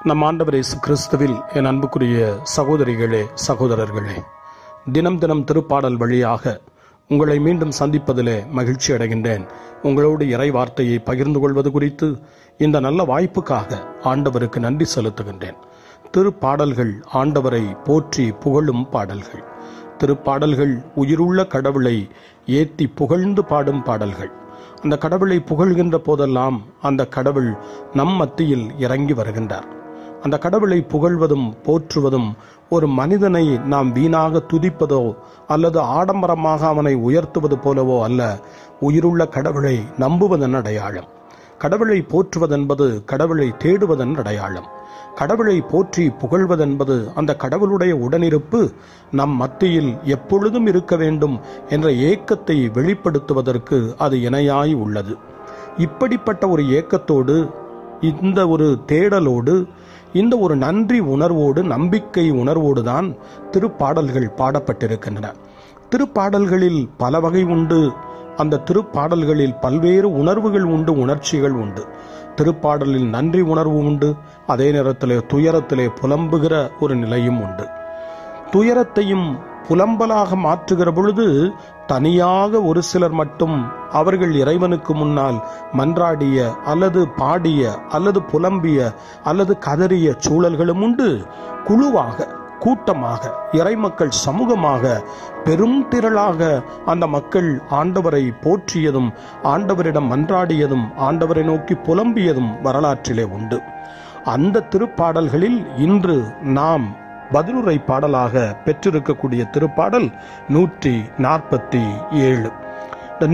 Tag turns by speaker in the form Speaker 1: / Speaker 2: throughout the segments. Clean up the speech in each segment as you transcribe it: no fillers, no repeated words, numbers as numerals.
Speaker 1: நம் ஆண்டவர் இயேசு கிறிஸ்துவில் என் அன்புக்குரிய சகோதரிகளே, சகோதரர்களே, தினம் தினம் திருப்பாடல் வழியாக உங்களை மீண்டும் சந்திப்பதிலே மகிழ்ச்சி அடைகின்றேன். உங்களோடு இறை வார்த்தையை பகிர்ந்து கொள்வது குறித்து இந்த நல்ல வாய்ப்புக்காக ஆண்டவருக்கு நன்றி செலுத்துகின்றேன். திருப்பாடல்கள் ஆண்டவரை போற்றி புகழும் பாடல்கள். திருப்பாடல்கள் உயிருள்ள கடவுளை ஏத்தி புகழ்ந்து பாடும் பாடல்கள். அந்த கடவுளை புகழ்கின்ற போதெல்லாம் அந்த கடவுள் நம் மத்தியில் இறங்கி வருகின்றார். அந்த கடவுளை புகழ்வதும் போற்றுவதும் ஒரு மனிதனை நாம் வீணாக துதிப்பதோ அல்லது ஆடம்பரமாக அவனை உயர்த்துவது போலவோ அல்ல. உயிருள்ள கடவுளை நம்புவதன் அடையாளம். கடவுளை போற்றுவதென்பது கடவுளை தேடுவதன் அடையாளம். கடவுளை போற்றி புகழ்வதென்பது அந்த கடவுளுடைய உடனிருப்பு நம் மத்தியில் எப்பொழுதும் இருக்க வேண்டும் என்ற ஏக்கத்தை வெளிப்படுத்துவதற்கு அது இணையாய் உள்ளது. இப்படிப்பட்ட ஒரு ஏக்கத்தோடு, இந்த ஒரு தேடலோடு, இந்த ஒரு நன்றி உணர்வோடு, நம்பிக்கை உணர்வோடு தான் திருப்பாடல்கள் பாடப்பட்டிருக்கின்றன. திருப்பாடல்களில் பல வகை உண்டு. அந்த திருப்பாடல்களில் பல்வேறு உணர்வுகள் உண்டு, உணர்ச்சிகள் உண்டு. திருப்பாடலில் நன்றி உணர்வு உண்டு. அதே நேரத்திலே துயரத்திலே புலம்புகிற ஒரு நிலையும் உண்டு. துயரத்தையும் புலம்பலாக மாற்றுகிற பொழுது தனியாக ஒரு சிலர் மட்டும் அவர்கள் இறைவனுக்கு முன்னால் மன்றாடிய அல்லது பாடிய அல்லது புலம்பிய அல்லது கதறிய சூழல்களும் உண்டு. குழுவாக, கூட்டமாக, இறைமக்கள் சமூகமாக, பெரும் திரளாக அந்த மக்கள் ஆண்டவரை போற்றியதும் ஆண்டவரிடம் மன்றாடியதும் ஆண்டவரை நோக்கி புலம்பியதும் வரலாற்றிலே உண்டு. அந்த திருப்பாடல்களில் இன்று நாம் பதிலுரை பாடலாக பெற்றிருக்கக்கூடிய திருப்பாடல் 147. இந்த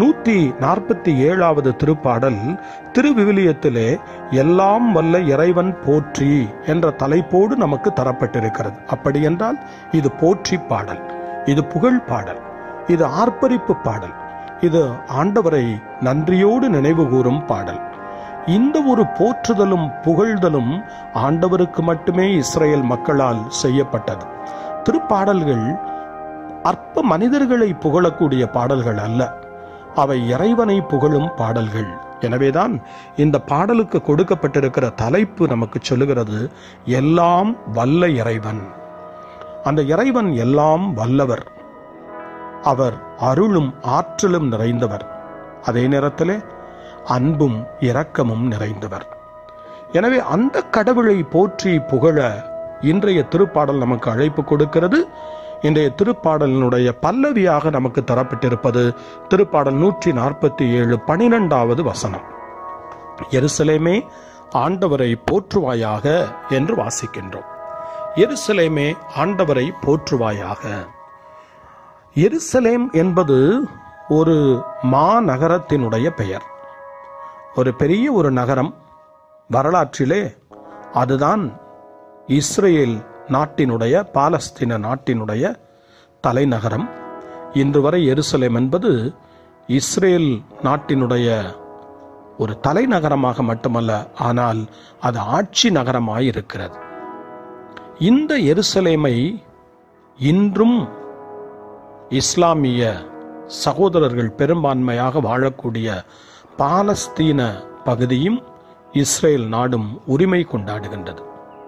Speaker 1: 147வது திருப்பாடல் திருவிவிலியத்திலே எல்லாம் வல்ல இறைவன் போற்றி என்ற தலைப்போடு நமக்கு தரப்பட்டிருக்கிறது. அப்படி என்றால் இது போற்றி பாடல், இது புகழ் பாடல், இது ஆர்ப்பரிப்பு பாடல், இது ஆண்டவரை நன்றியோடு நினைவு கூறும் பாடல். இந்த ஒரு போற்றுதலும் புகழ்தலும் ஆண்டவருக்கு மட்டுமே இஸ்ரேல் மக்களால் செய்யப்பட்டது. திருப்பாடல்கள் அற்ப மனிதர்களை புகழக்கூடிய பாடல்கள் அல்ல, அவை இறைவனை புகழும் பாடல்கள். எனவேதான் இந்த பாடலுக்கு கொடுக்கப்பட்டிருக்கிற தலைப்பு நமக்கு சொல்லுகிறது, எல்லாம் வல்ல இறைவன். அந்த இறைவன் எல்லாம் வல்லவர். அவர் அருளும் ஆற்றலும் நிறைந்தவர். அதே நேரத்திலே அன்பும் இரக்கமும் நிறைந்தவர். எனவே அந்த கடவுளை போற்றி புகழ இன்றைய திருப்பாடல் நமக்கு அழைப்பு கொடுக்கிறது. இன்றைய திருப்பாடலினுடைய பல்லவியாக நமக்கு தரப்பட்டிருப்பது திருப்பாடல் 147 12வது வசனம். எருசலேமே ஆண்டவரை போற்றுவாயாக என்று வாசிக்கின்றோம். எருசலேமே ஆண்டவரை போற்றுவாயாக. எருசலேம் என்பது ஒரு மாநகரத்தினுடைய பெயர். ஒரு பெரிய ஒரு நகரம். வரலாற்றிலே அதுதான் இஸ்ரேல் நாட்டினுடைய, பாலஸ்தீன நாட்டினுடைய தலைநகரம். இன்று வரை எருசலேம் என்பது இஸ்ரேல் நாட்டினுடைய ஒரு தலைநகரமாக மட்டுமல்ல, ஆனால் அது ஆட்சி நகரமாய் இருக்கிறது. இந்த எருசலேமை இன்றும் இஸ்லாமிய சகோதரர்கள் பெரும்பான்மையாக வாழக்கூடிய பாலஸ்தீன பகுதியும் இஸ்ரேல் நாடும் உரிமை கொண்டாடுகின்றது.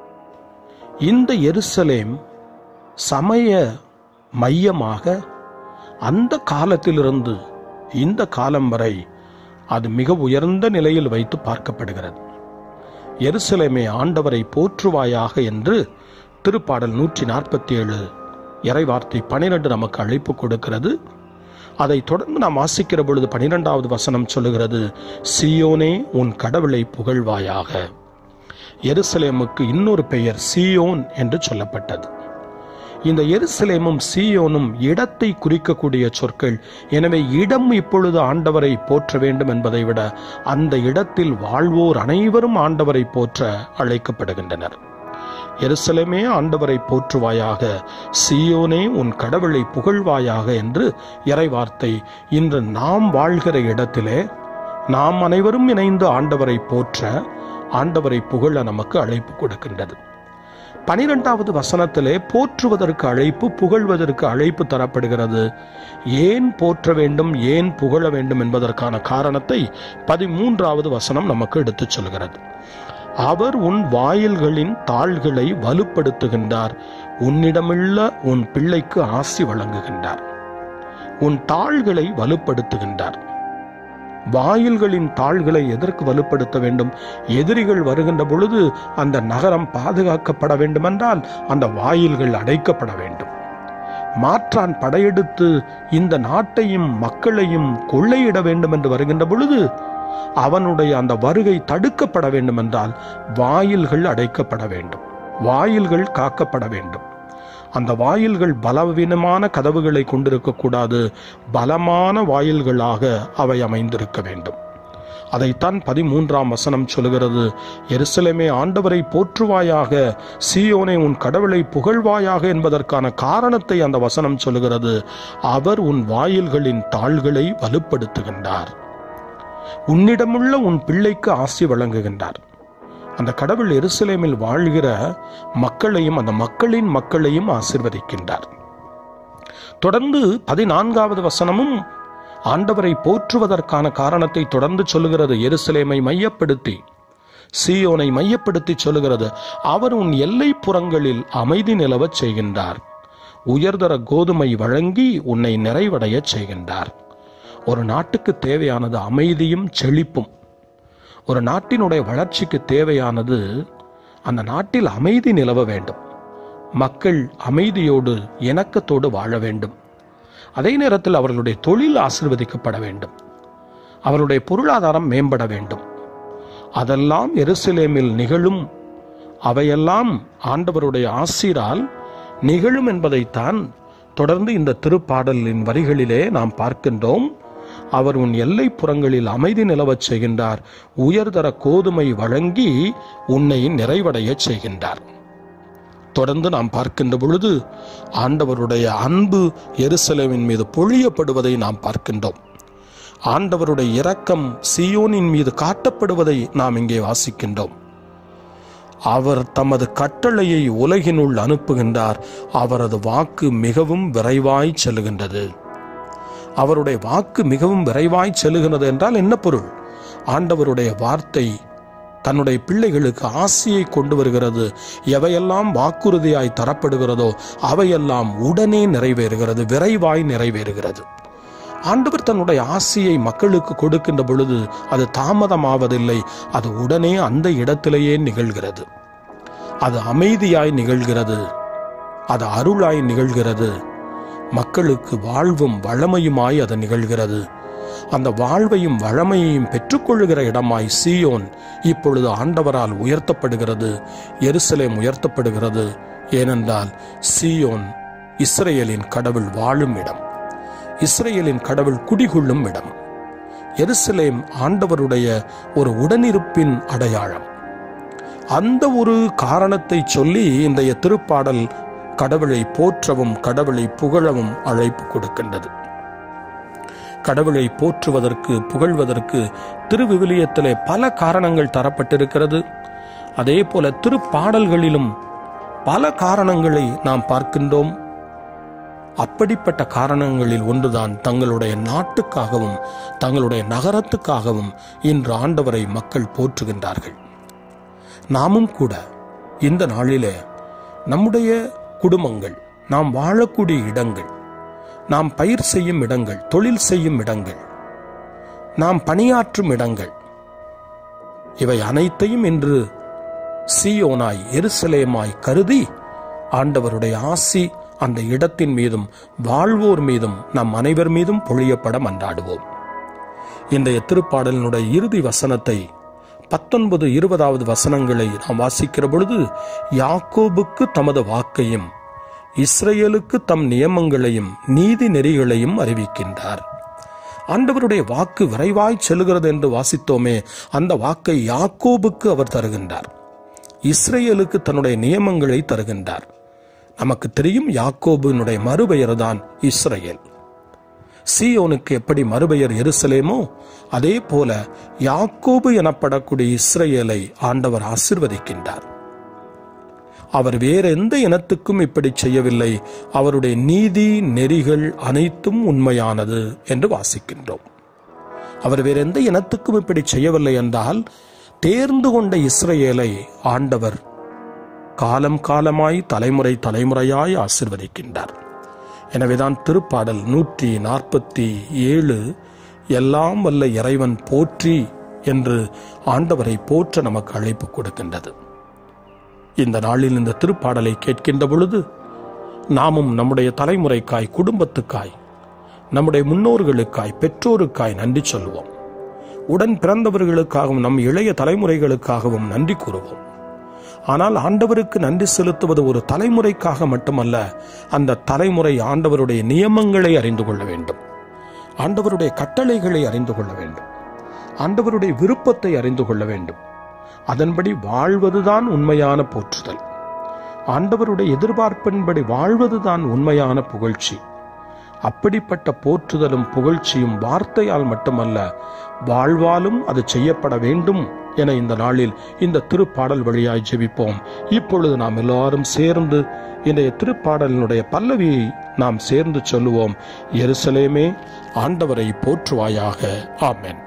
Speaker 1: இந்த எருசலேம் சமய மையமாக அந்த காலத்திலிருந்து இந்த காலம் வரை அது மிக உயர்ந்த நிலையில் வைத்து பார்க்கப்படுகிறது. எருசலேமே ஆண்டவரை போற்றுவாயாக என்று திருப்பாடல் 147 இறைவார்த்தை 12 நமக்கு அழைப்பு கொடுக்கிறது. அதை தொடர்ந்து நாம் வாசிக்கிற பொழுது 12வது வசனம் சொல்லுகிறது, சீயோனே உன் கடவுளை புகழ்வாயாக. எருசலேமுக்கு இன்னொரு பெயர் சீயோன் என்று சொல்லப்பட்டது. இந்த எருசலேமும் சீயோனும் இடத்தை குறிக்கக்கூடிய சொற்கள். எனவே இடம் இப்பொழுது ஆண்டவரை போற்ற வேண்டும் என்பதை விட அந்த இடத்தில் வாழ்வோர் அனைவரும் ஆண்டவரை போற்ற அழைக்கப்படுகின்றனர். எருசலேமே ஆண்டவரை போற்றுவாயாக, சீயோனே உன் கடவுளை புகழ்வாயாக என்று இறைவார்த்தை இன்று நாம் வாழ்கிற இடத்திலே நாம் அனைவரும் இணைந்து ஆண்டவரை போற்ற, ஆண்டவரை புகழ நமக்கு அழைப்பு கொடுக்கின்றது. 12வது வசனத்திலே போற்றுவதற்கு அழைப்பு, புகழ்வதற்கு அழைப்பு தரப்படுகிறது. ஏன் போற்ற வேண்டும், ஏன் புகழ வேண்டும் என்பதற்கான காரணத்தை 13வது வசனம் நமக்கு எடுத்துச் சொல்கிறது. அவர் உன் வாயில்களின் தாள்களை வலுப்படுத்துகின்றார். உன்னிடமுள்ள உன் பிள்ளைக்கு ஆசி வழங்குகின்றார். உன் தாள்களை வலுப்படுத்துகின்றார். வாயில்களின் தாள்களை எதற்கு வலுப்படுத்த வேண்டும்? எதிரிகள் வருகின்ற பொழுது அந்த நகரம் பாதுகாக்கப்பட வேண்டுமென்றால் அந்த வாயில்கள் அடைக்கப்பட வேண்டும். மாற்றான் படையெடுத்து இந்த நாட்டையும் மக்களையும் கொள்ளையிட வேண்டும் என்று வருகின்ற பொழுது அவனுடைய அந்த வருகை தடுக்கப்பட வேண்டும் என்றால் வாயில்கள் அடைக்கப்பட வேண்டும், வாயில்கள் காக்கப்பட வேண்டும். அந்த வாயில்கள் பலவீனமான கதவுகளை கொண்டிருக்க கூடாது, பலமான வாயில்களாக அவை அமைந்திருக்க வேண்டும். அதைத்தான் 13ஆம் வசனம் சொல்கிறது. எருசலேமே ஆண்டவரை போற்றுவாயாக, சீயோனே உன் கடவுளை புகழ்வாயாக என்பதற்கான காரணத்தை அந்த வசனம் சொல்கிறது. அவர் உன் வாயில்களின் தாள்களை வலுப்படுத்துகின்றார். உன்னிடமுள்ள உன் பிள்ளைக்கு ஆசி வழங்குகின்றார். அந்த கடவுள் எருசலேமில் வாழ்கிற மக்களையும் அந்த மக்களின் மக்களையும் ஆசீர்வதிக்கின்றார். தொடர்ந்து 14வது வசனமும் ஆண்டவரை போற்றுவதற்கான காரணத்தை தொடர்ந்து சொல்லுகிறது. எருசலேமை மையப்படுத்தி, சீயோனை மையப்படுத்தி சொல்லுகிறது. அவர் உன் எல்லை புறங்களில் அமைதி நிலவச் செய்கின்றார். உயர்தர கோதுமை வழங்கி உன்னை நிறைவடைய செய்கின்றார். ஒரு நாட்டுக்கு தேவையானது அமைதியும் செழிப்பும். ஒரு நாட்டினுடைய வளர்ச்சிக்கு தேவையானது அந்த நாட்டில் அமைதி நிலவ வேண்டும். மக்கள் அமைதியோடு இணக்கத்தோடு வாழ வேண்டும். அதே நேரத்தில் அவர்களுடைய தொழில் ஆசீர்வதிக்கப்பட வேண்டும். அவருடைய பொருளாதாரம் மேம்பட வேண்டும். அதெல்லாம் எருசலேமில் நிகழும். அவையெல்லாம் ஆண்டவருடைய ஆசீரால் நிகழும் என்பதைத்தான் தொடர்ந்து இந்த திருப்பாடலின் வரிகளிலே நாம் பார்க்கின்றோம். அவர் உன் எல்லை புறங்களில் அமைதி நிலவச் செய்கின்றார். உயர்தர கோதுமை வழங்கி உன்னை நிறைவடைய செய்கின்றார். தொடர்ந்து நாம் பார்க்கின்ற பொழுது ஆண்டவருடைய அன்பு எருசலேமின் மீது பொழியப்படுவதை நாம் பார்க்கின்றோம். ஆண்டவருடைய இரக்கம் சீயோனின் மீது காட்டப்படுவதை நாம் இங்கே வாசிக்கின்றோம். அவர் தமது கட்டளையை உலகினுள் அனுப்புகின்றார். அவரது வாக்கு மிகவும் விரைவாய் செல்லுகின்றது. அவருடைய வாக்கு மிகவும் விரைவாய் செல்லுகிறது என்றால் என்ன பொருள்? ஆண்டவருடைய வார்த்தை தன்னுடைய பிள்ளைகளுக்கு ஆசியை கொண்டு வருகிறது. எவையெல்லாம் வாக்குறுதியாய் தரப்படுகிறதோ அவையெல்லாம் உடனே நிறைவேறுகிறது, விரைவாய் நிறைவேறுகிறது. ஆண்டவர் தன்னுடைய ஆசியை மக்களுக்கு கொடுக்கின்ற பொழுது அது தாமதமாவதில்லை, அது உடனே அந்த இடத்திலேயே நிகழ்கிறது. அது அமைதியாய் நிகழ்கிறது, அது அருளாய் நிகழ்கிறது. மக்களுக்கு வாழ்வும் வளமையுமாய் அது நிகழ்கிறது. அந்த வாழ்வையும் வளமையையும் பெற்றுக்கொள்ளுகிற இடமாய் சீயோன் இப்பொழுது ஆண்டவரால் உயர்த்தப்படுகிறது. எருசலேம் உயர்த்தப்படுகிறது. ஏனென்றால் சீயோன் இஸ்ரேலின் கடவுள் வாழும் இடம், இஸ்ரேலின் கடவுள் குடிகொள்ளும் இடம். எருசலேம் ஆண்டவருடைய ஒரு உடனிருப்பின் அடையாளம். அந்த ஒரு காரணத்தை சொல்லி இன்றைய திருப்பாடல் கடவுளை போற்றவும் கடவுளை புகழவும் அழைப்பு கொடுக்கின்றது. கடவுளை போற்றுவதற்கு புகழ்வதற்கு திருவிவிலியத்திலே பல காரணங்கள் தரப்பட்டிருக்கிறது. அதே போல திருப்பாடல்களிலும் பல காரணங்களை நாம் பார்க்கின்றோம். அப்படிப்பட்ட காரணங்களில் ஒன்றுதான் தங்களுடைய நாட்டுக்காகவும் தங்களுடைய நகரத்துக்காகவும் இன்று ஆண்டவரை மக்கள் போற்றுகின்றார்கள். நாமும் கூட இந்த நாளிலே நம்முடைய குடும்பங்கள், நாம் வாழக்கூடிய இடங்கள், நாம் பயிர் செய்யும் இடங்கள், தொழில் செய்யும் இடங்கள், நாம் பணியாற்றும் இடங்கள், இவை அனைத்தையும் இன்று சீயோனாய் எருசலேமாய் கருதி ஆண்டவருடைய ஆசி அந்த இடத்தின் மீதும் வாழ்வோர் மீதும் நம் அனைவர் மீதும் பொழியப்பட மன்றாடுவோம். இன்றைய திருப்பாடலினுடைய இறுதி வசனத்தை 19, 20வது வசனங்களை நாம் வாசிக்கிற பொழுது, யாக்கோபுக்கு தமது வாக்கையும் இஸ்ரேலுக்கு தம் நியமங்களையும் நீதி நெறிகளையும் அறிவிக்கின்றார். ஆண்டவருடைய வாக்கு விரைவாய் செல்லுகிறது என்று வாசித்தோமே, அந்த வாக்கை யாக்கோபுக்கு அவர் தருகின்றார், இஸ்ரேலுக்கு தன்னுடைய நியமங்களை தருகின்றார். நமக்கு தெரியும், யாக்கோபுனுடைய மறுபெயர் தான் இஸ்ரேல். சீயோனுக்கு எப்படி மறுபெயர் எருசலேமோ அதே போல யாக்கோபு எனப்படக்கூடிய இஸ்ரேலை ஆண்டவர் ஆசீர்வதிக்கின்றார். அவர் வேற எந்த இனத்துக்கும் இப்படி செய்யவில்லை. அவருடைய நீதி நெறிகள் அனைத்தும் உண்மையானது என்று வாசிக்கின்றோம். அவர் வேற எந்த இனத்துக்கும் இப்படி செய்யவில்லை என்றால் தேர்ந்து கொண்ட இஸ்ரவேலை ஆண்டவர் காலம் காலமாய் தலைமுறை தலைமுறையாய் ஆசீர்வதிக்கின்றார். எனவேதான் திருப்பாடல் 147 எல்லாம் வல்ல இறைவன் போற்றி என்று ஆண்டவரை போற்ற நமக்கு அழைப்பு கொடுக்கின்றது. இந்த நாளில் இந்த திருப்பாடலை கேட்கின்ற பொழுது நாமும் நம்முடைய தலைமுறைக்காய், குடும்பத்துக்காய், நம்முடைய முன்னோர்களுக்காய், பெற்றோருக்காய் நன்றி சொல்வோம். உடன் பிறந்தவர்களுக்காகவும் நம் இளைய தலைமுறைகளுக்காகவும் நன்றி கூறுவோம். ஆனால் ஆண்டவருக்கு நன்றி செலுத்துவது ஒரு தலைமுறைக்காக மட்டுமல்ல, அந்த தலைமுறை ஆண்டவருடைய நியமங்களை அறிந்து கொள்ள வேண்டும், ஆண்டவருடைய கட்டளைகளை அறிந்து கொள்ள வேண்டும், ஆண்டவருடைய விருப்பத்தை அறிந்து கொள்ள வேண்டும். அதன்படி வாழ்வதுதான் உண்மையான போற்றுதல். ஆண்டவருடைய எதிர்பார்ப்பின்படி வாழ்வதுதான் உண்மையான புகழ்ச்சி. அப்படிப்பட்ட போற்றுதலும் புகழ்ச்சியும் வார்த்தையால் மட்டுமல்ல, வாழ்வாலும் அது செய்யப்பட வேண்டும் என இந்த நாளில் இந்த திருப்பாடல் வழியாய் ஜெபிப்போம். இப்பொழுது நாம் எல்லாரும் சேர்ந்து இன்றைய திருப்பாடலினுடைய பல்லவியை நாம் சேர்ந்து சொல்லுவோம். எருசலேமே, ஆண்டவரை போற்றுவாயாக. ஆமென்.